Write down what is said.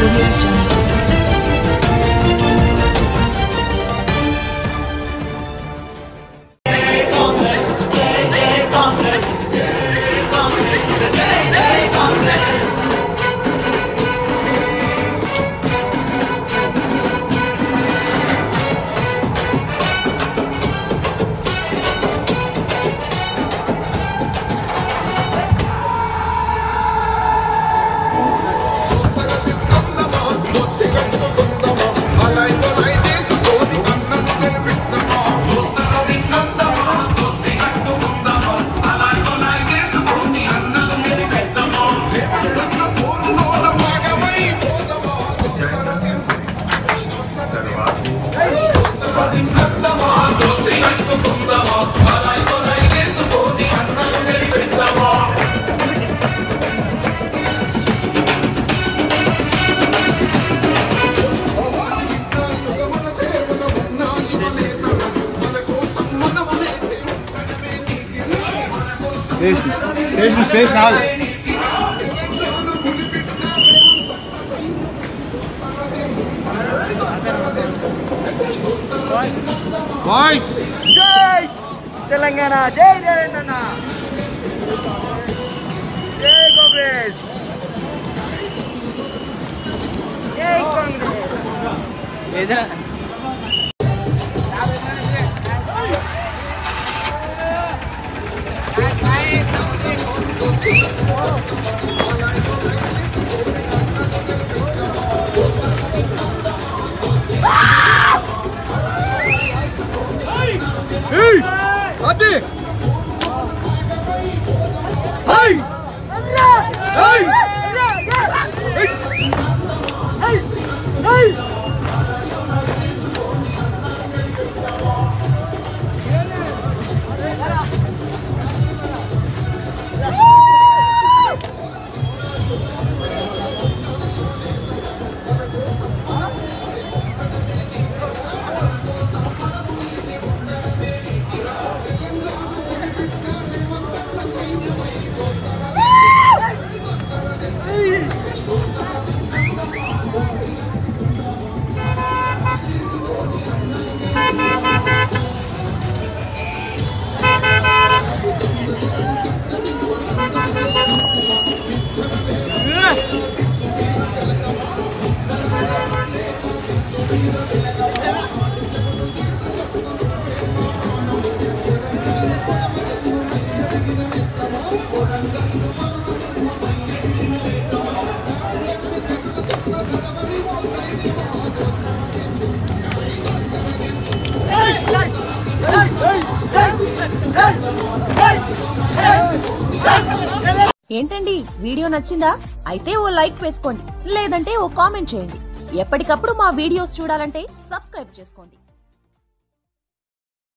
Audio Jungle. Station hall. Boys! Jai Telangana, Jai Telangana, Jai Congress, Jai Congress. Hey! Adi! Hey! Hey! Hey! ఏంటండి video నచ్చిందా? అయితే ఓ like వేసుకోండి, లేదంటే ఓ comment చేయండి. ఎప్పటికప్పుడు మా వీడియోస్ చూడాలంటే సబ్స్క్రైబ్ చేసుకోండి.